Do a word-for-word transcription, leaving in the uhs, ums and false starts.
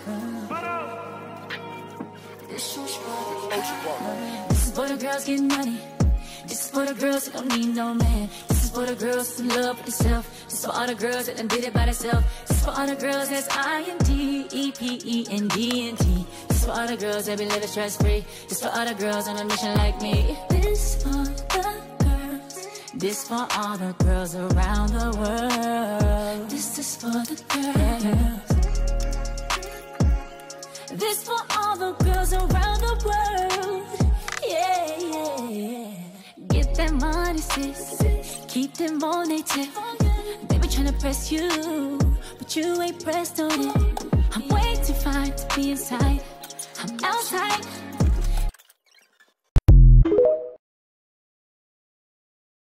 This is for the girls getting money. This is for the girls that don't need no man. This is for the girls that's in love with themselves. This is for all the girls that done did it by themselves. This is for all the girls that's I N D E P E N D N T. This is for all the girls that be living stress free. This is for all the girls on a mission like me. This for the girls. This for all the girls around the world. This is for the girls. This for all the girls around the world. Yeah, yeah, yeah. Get that money, sis. Keep them on they tip. They be tryna press you, but you ain't pressed on it. I'm way too fine to be inside. I'm outside.